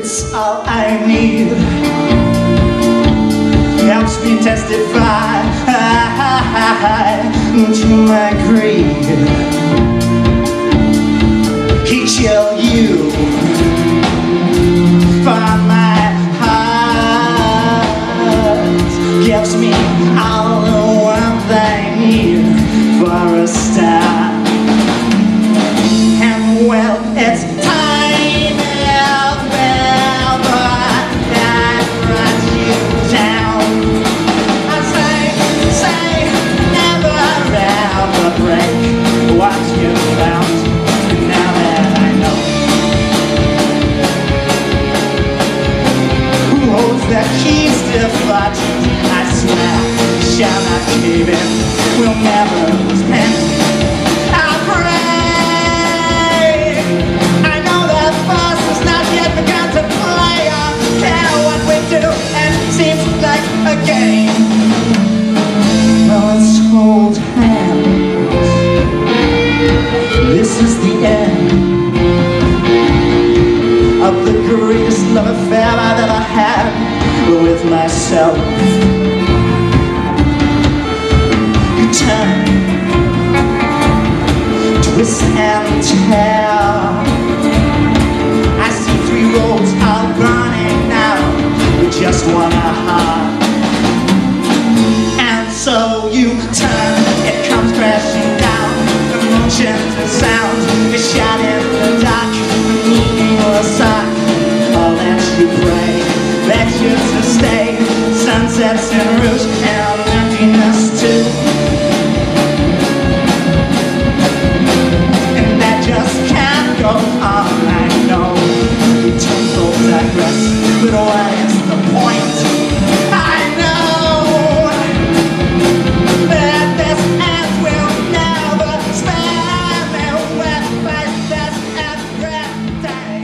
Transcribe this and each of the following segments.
It's all I need. Helps me testify to my creed. He kill you for my heart. Gives me all the warmth I need for a start. And well, it's time. The keys to fortune, I swear, shall not cave in. We'll never repent. I pray. I know the force has not yet begun to play. I don't care what we do, and it seems like a game. Well, let's hold hands. This is the end of the greatest love affair I've ever had with myself. You turn, twist and tear. I see 3 roads all burning now with just one heart. And so you turn, it comes crashing down. Emotions and sounds, a shot in the dark, a meaningless sock. All that you pray, that you to stay. Sunsets and rouge and emptiness too. And that just can't go on, I know. We temple digress, but what is the point? I know that this end will never spare me with faces every day.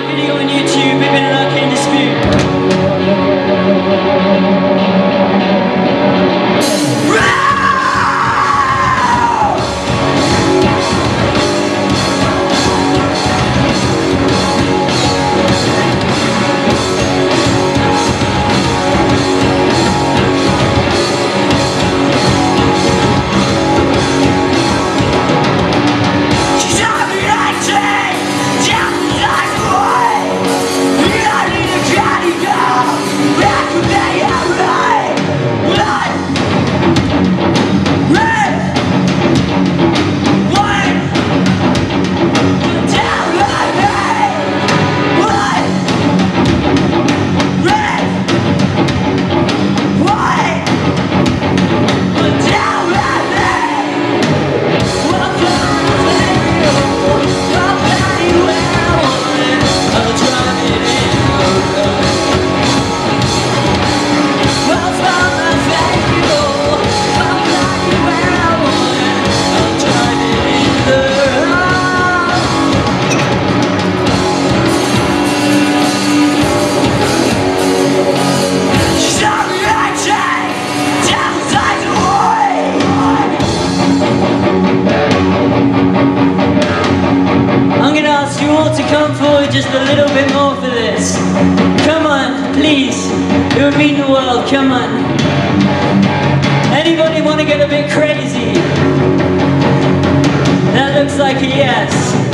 my video on YouTube, we've been an Arcane Dispute. To come forward just a little bit more for this. Come on, please. It would mean the world. Come on. Anybody want to get a bit crazy? That looks like a yes.